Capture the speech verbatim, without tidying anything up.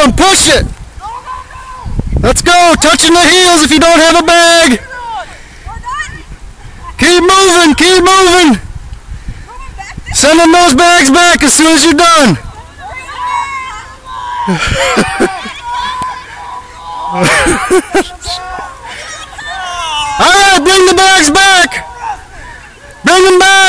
going. Push it. Let's go. Touching the heels if you don't have a bag. Keep moving. Keep moving. Sending those bags back as soon as you're done. All right, bring the bags back. Bring them back.